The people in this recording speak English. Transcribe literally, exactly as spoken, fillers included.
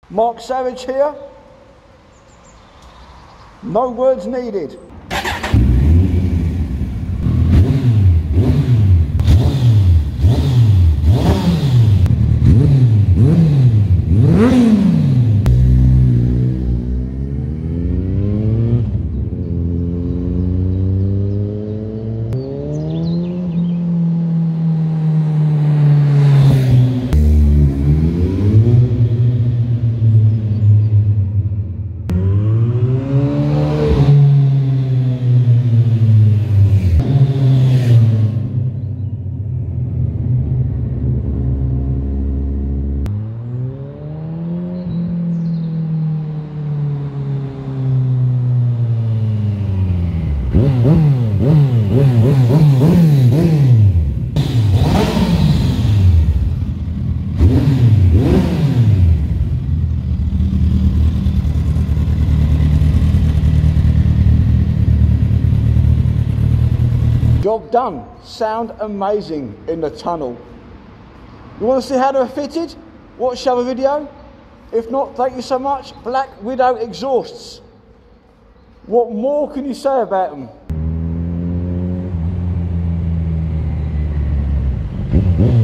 Mark Savage here. No words needed. Job done. Sound amazing in the tunnel. You want to see how they're fitted? Watch the other video. If not, thank you so much. Blackwidow exhausts. What more can you say about them?